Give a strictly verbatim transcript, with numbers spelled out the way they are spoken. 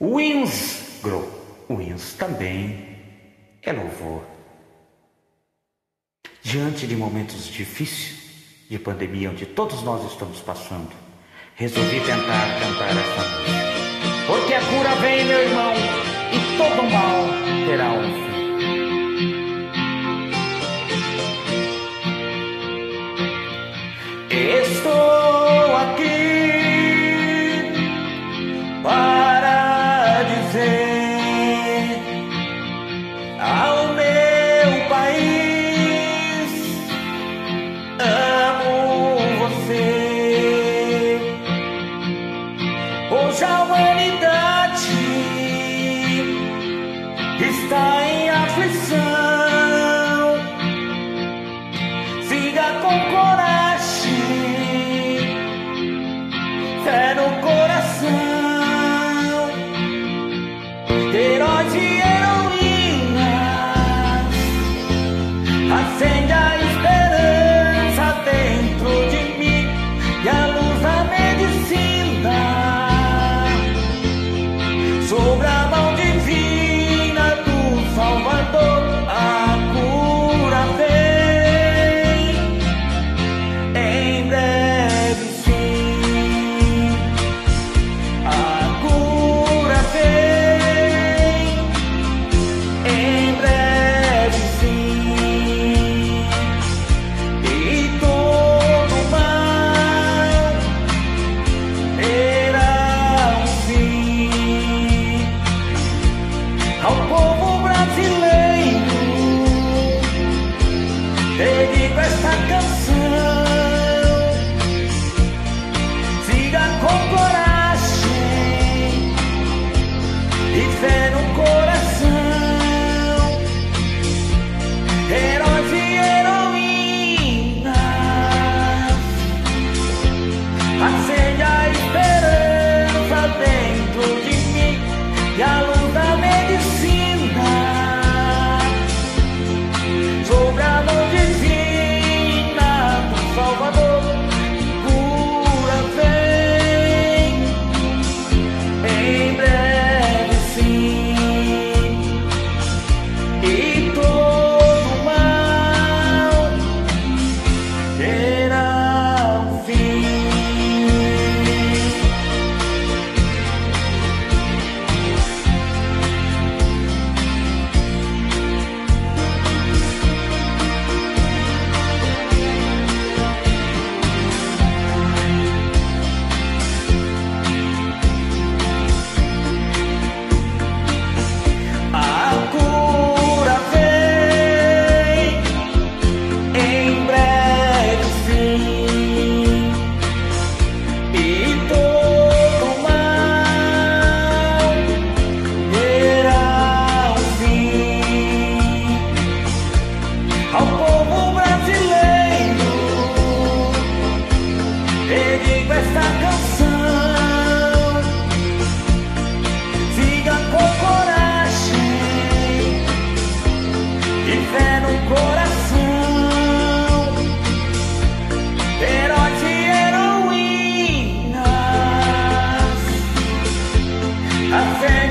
Winsgrow, Wins também é louvor. Diante de momentos difíceis de pandemia, onde todos nós estamos passando, resolvi tentar cantar essa música. Porque a cura vem, meu irmão, e todo mal terá um fim. Estou aqui para dizer ao meu país: amo você. Hoje a humanidade está em aflição. Siga com coragem, fé no coração. Heróis e heroínas, acende a esperança dentro de mim e a luz da medicina. Sobre a mão divina do Salvador, a cura vem em breve, sim. A cura vem em breve, sim. E todo mal terá um fim. Ao povo brasileiro dedico esta canção. Siga com coragem e fé no coração. Heróis e heroínas, acende a esperança dentro de mim e a luz da medicina. Sobre a mão divina do Salvador, cura vem em breve, sim. E todo mal terá um fim. A cura vem em breve, sim. E todo mal terá um fim. Ao povo brasileiro dedico esta canção. Siga com coragem e fé no coração. Heróis e heroínas, a fé